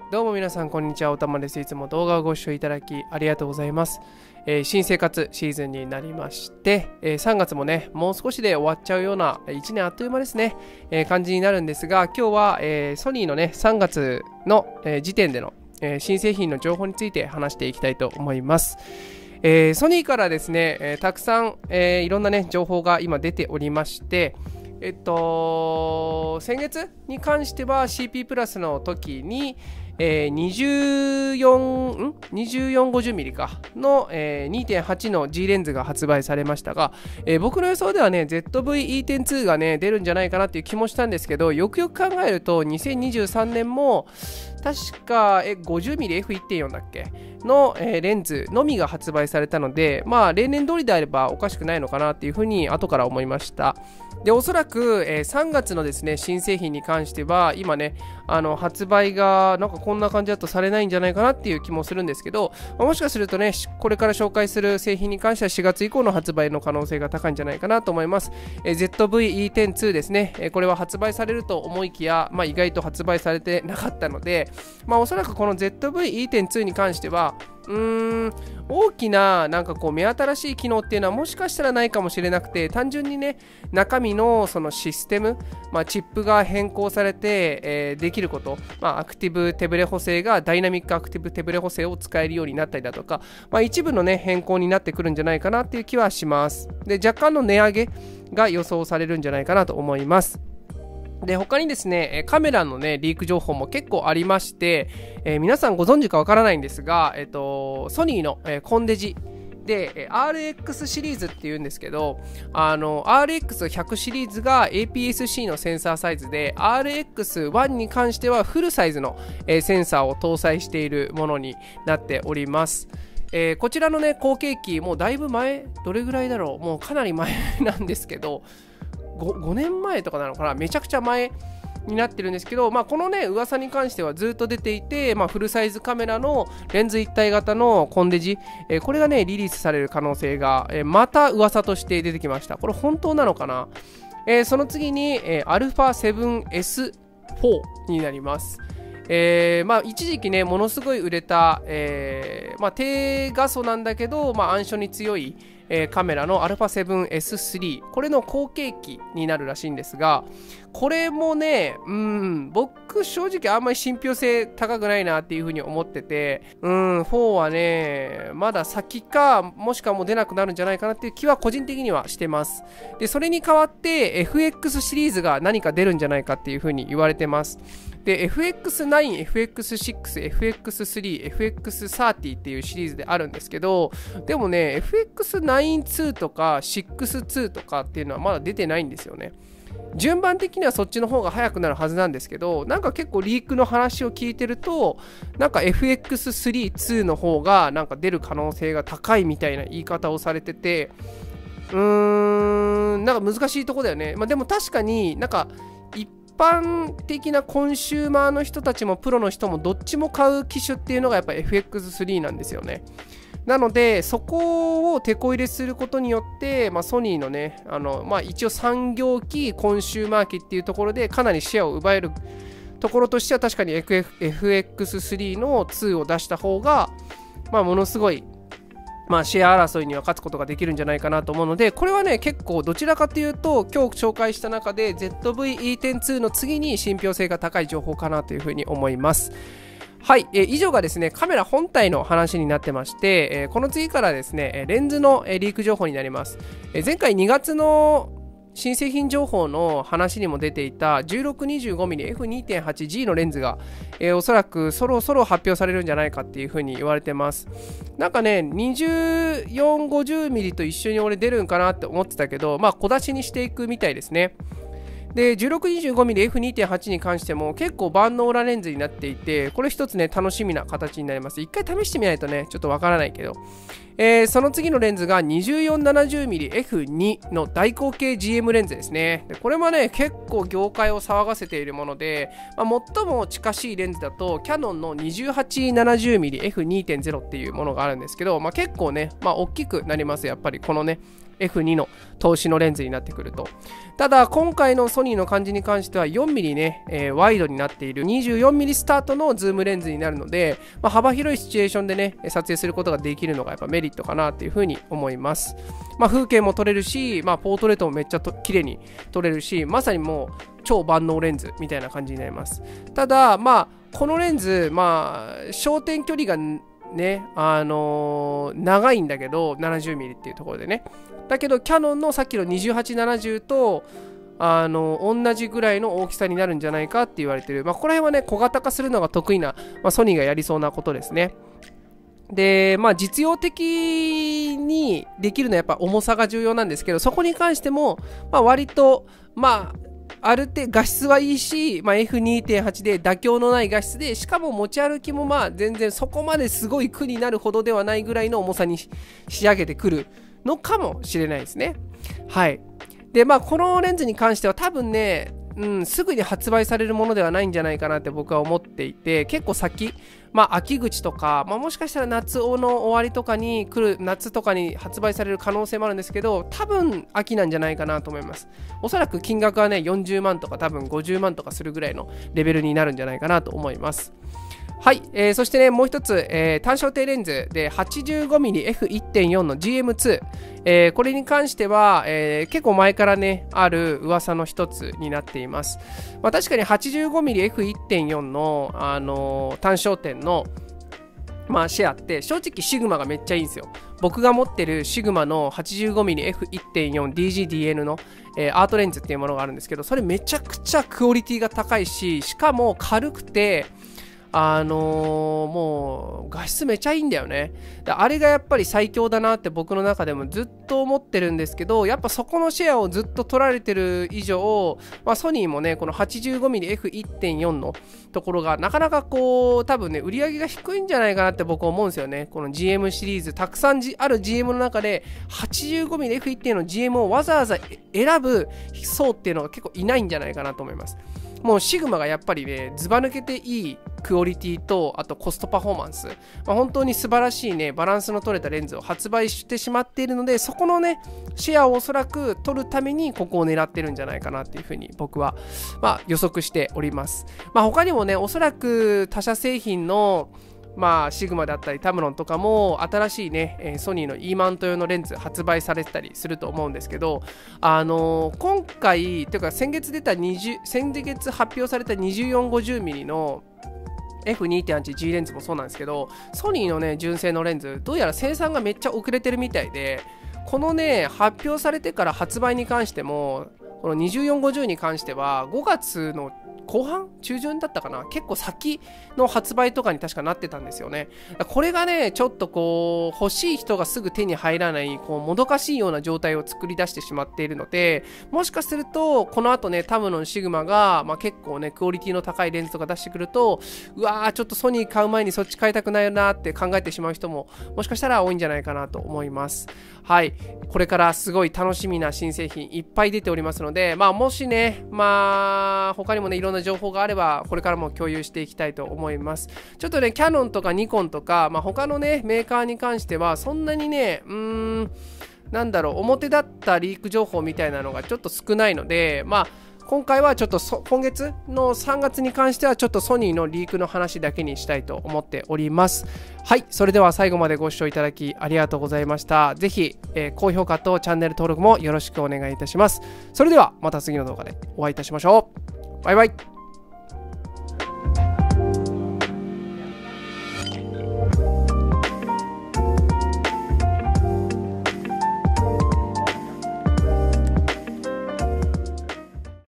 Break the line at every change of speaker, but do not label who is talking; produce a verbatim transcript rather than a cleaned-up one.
どうも皆さんこんにちは、おたまです。いつも動画をご視聴いただきありがとうございます。えー、新生活シーズンになりまして、えー、さんがつもねもう少しで終わっちゃうようないちねんあっという間ですね、えー、感じになるんですが、今日は、えー、ソニーのねさんがつの、えー、時点での、えー、新製品の情報について話していきたいと思います。えー、ソニーからですね、えー、たくさん、えー、いろんなね情報が今出ておりまして、えっと先月に関しては シーピー プラスの時にえー、にじゅうよん、ん にじゅうよんごじゅうミリ かの、えー、にてんはち の G レンズが発売されましたが、えー、僕の予想ではね ゼットブイイーテンツー がね出るんじゃないかなっていう気もしたんですけど、よくよく考えるとにせんにじゅうさんねんも確か ごじゅうミリエフいってんよん だっけの、えー、レンズのみが発売されたので、まあ例年通りであればおかしくないのかなっていうふうに後から思いました。でおそらく、えー、さんがつのですね新製品に関しては今ねあの発売がなんかこんな感じだとされないんじゃないかなっていう気もするんですけど、もしかするとねこれから紹介する製品に関してはしがつ以降の発売の可能性が高いんじゃないかなと思います。えー、ゼットブイイーテンツー ですね、えー、これは発売されると思いきや、まあ、意外と発売されてなかったので、まあ、おそらくこの ゼットブイイーテンツー に関してはうーん大きななんかこう目新しい機能っていうのはもしかしたらないかもしれなくて、単純にね中身のそのシステム、まあ、チップが変更されて、えー、できること、まあ、アクティブ手ブレ補正がダイナミックアクティブ手ブレ補正を使えるようになったりだとか、まあ、一部のね変更になってくるんじゃないかなっていう気はします。で若干の値上げが予想されるんじゃないかなと思います。で他にですねカメラのねリーク情報も結構ありまして、えー、皆さんご存知かわからないんですが、えっと、ソニーの、えー、コンデジで アールエックス シリーズっていうんですけど、あの アールエックスひゃく シリーズが エーピーエスシー のセンサーサイズで アールエックスワン に関してはフルサイズの、えー、センサーを搭載しているものになっております。えー、こちらのね後継機もうだいぶ前、どれぐらいだろう、もうかなり前なんですけど 5, 5年前とかなのかな、めちゃくちゃ前になってるんですけど、まあ、このね噂に関してはずっと出ていて、まあ、フルサイズカメラのレンズ一体型のコンデジ、えー、これがねリリースされる可能性が、えー、また噂として出てきました。これ本当なのかな。えー、その次に、えー、アルファセブンエスフォー になります。えーまあ、一時期ねものすごい売れた、えーまあ、低画素なんだけど、まあ、暗所に強い、えー、カメラの アルファセブンエススリー、これの後継機になるらしいんですが、これもねうん僕正直あんまり信憑性高くないなっていうふうに思ってて、うんフォーはねまだ先かもしくはもう出なくなるんじゃないかなっていう気は個人的にはしてます。でそれに代わって エフエックス シリーズが何か出るんじゃないかっていうふうに言われてます。で エフエックスナイン、エフエックスシックス、エフエックススリー、エフエックスサーティー っていうシリーズであるんですけど、でもね エフエックスナインツー とか シックスツー とかっていうのはまだ出てないんですよね。順番的にはそっちの方が早くなるはずなんですけど、なんか結構リークの話を聞いてるとなんか エフエックススリー、ツー の方がなんか出る可能性が高いみたいな言い方をされてて、うーんなんか難しいとこだよね。まあ、でも確かになんか一般的なコンシューマーの人たちもプロの人もどっちも買う機種っていうのがやっぱ エフエックススリー なんですよね。なのでそこをテこ入れすることによって、まあ、ソニーのねあの、まあ、一応産業機コンシューマー機っていうところでかなりシェアを奪えるところとしては確かに エフエックススリー のツーを出した方が、まあ、ものすごいまあ、シェア争いには勝つことができるんじゃないかなと思うので、これはね結構どちらかというと今日紹介した中で ゼットブイイーテンツー の次に信憑性が高い情報かなというふうに思います。はい、えー、以上がですねカメラ本体の話になってまして、えー、この次からですねレンズの、えー、リーク情報になります。えー、前回にがつの新製品情報の話にも出ていた じゅうろくにじゅうごミリエフにてんはちジー のレンズが、えー、おそらくそろそろ発表されるんじゃないかっていう風に言われてます。なんかね にじゅうよんごじゅうミリ と一緒に俺出るんかなって思ってたけど、まあ小出しにしていくみたいですね。で じゅうろくにじゅうごミリエフにてんはち に関しても結構万能なレンズになっていて、これ一つね楽しみな形になります。一回試してみないとねちょっとわからないけど、えー、その次のレンズが にじゅうよんななじゅうミリエフに の大口径 ジーエム レンズですね。でこれもね結構業界を騒がせているもので、まあ、最も近しいレンズだとキヤノンの にじゅうはちななじゅうミリエフにてんゼロ っていうものがあるんですけど、まあ、結構ね、まあ、大きくなります。やっぱりこのねエフツー の投資のレンズになってくると。ただ今回のソニーの感じに関しては よんミリ ね、えー、ワイドになっている にじゅうよんミリ スタートのズームレンズになるので、まあ、幅広いシチュエーションでね撮影することができるのがやっぱメリットかなっていうふうに思います。まあ、風景も撮れるし、まあ、ポートレートもめっちゃと綺麗に撮れるし、まさにもう超万能レンズみたいな感じになります。ただまあこのレンズ、まあ焦点距離がね、あのー、長いんだけど ななじゅうミリ っていうところでね、だけどキヤノンのさっきのにじゅうはちななじゅうとあの同じぐらいの大きさになるんじゃないかって言われてる。まあここら辺はね小型化するのが得意な、まあ、ソニーがやりそうなことですね。でまあ実用的にできるのはやっぱ重さが重要なんですけど、そこに関しても、まあ、割とまあある程度画質はいいし、まあ、エフにてんはち で妥協のない画質で、しかも持ち歩きもまあ全然そこまですごい苦になるほどではないぐらいの重さに仕上げてくるのかもしれないですね。はい。でまあこのレンズに関しては多分ね、うん、すぐに発売されるものではないんじゃないかなって僕は思っていて、結構先、まあ、秋口とか、まあ、もしかしたら夏の終わりとかに来る、夏とかに発売される可能性もあるんですけど、多分秋なんじゃないかなと思います。おそらく金額はねよんじゅうまんとか多分ごじゅうまんとかするぐらいのレベルになるんじゃないかなと思います。はい、えー、そしてねもう一つ、えー、単焦点レンズで はちじゅうごミリエフいってんよん の ジーエムツー、えー、これに関しては、えー、結構前からねある噂の一つになっています。まあ、確かに はちじゅうごミリエフいってんよん の、あのー、単焦点のまあ、シェアって正直シグマがめっちゃいいんですよ。僕が持ってるシグマの はちじゅうごミリエフいってんよんディージーディーエヌ の、えー、アートレンズっていうものがあるんですけど、それめちゃくちゃクオリティが高いし、しかも軽くてあのー、もう画質めちゃいいんだよね。あれがやっぱり最強だなって僕の中でもずっと思ってるんですけど、やっぱそこのシェアをずっと取られてる以上、まあ、ソニーもねこの はちじゅうごミリエフいってんよん のところがなかなかこう多分ね売り上げが低いんじゃないかなって僕は思うんですよね。この ジーエム シリーズたくさん、G、ある ジーエム の中で はちじゅうごミリエフいってんよん の ジーエム をわざわざ選ぶ層っていうのが結構いないんじゃないかなと思います。もうシグマがやっぱりねずば抜けていいクオリティとあとコストパフォーマンス、まあ、本当に素晴らしいねバランスの取れたレンズを発売してしまっているので、そこのねシェアをおそらく取るためにここを狙ってるんじゃないかなっていうふうに僕は、まあ、予測しております。まあ、他にもねおそらく他社製品のまあシグマだったりタムロンとかも新しいね、えー、ソニーの E マウント用のレンズ発売されてたりすると思うんですけど、あのー、今回というか先月出た20先月発表された にじゅうよんごじゅうミリ のエフにてんはちジー レンズもそうなんですけど、ソニーのね純正のレンズどうやら生産がめっちゃ遅れてるみたいで、このね発表されてから発売に関してもこのにじゅうよんごじゅうに関してはごがつの後半中旬だったかな、結構先の発売とかに確かなってたんですよね。これがねちょっとこう欲しい人がすぐ手に入らないこうもどかしいような状態を作り出してしまっているので、もしかするとこの後ねタムロンシグマが、まあ、結構ねクオリティの高いレンズとか出してくると、うわーちょっとソニー買う前にそっち買いたくないなって考えてしまう人ももしかしたら多いんじゃないかなと思います。はい、これからすごい楽しみな新製品いっぱい出ておりますので、まあもしねまあ他にもねいろんな情報があればこれからも共有していきたいと思います。ちょっとねキヤノンとかニコンとか、まあ、他のねメーカーに関してはそんなにねうーんなんだろう表だったリーク情報みたいなのがちょっと少ないので、まあ今回はちょっと今月のさんがつに関してはちょっとソニーのリークの話だけにしたいと思っております。はい、それでは最後までご視聴いただきありがとうございました。ぜひ、えー、高評価とチャンネル登録もよろしくお願いいたします。それではまた次の動画でお会いいたしましょう。バイバイ。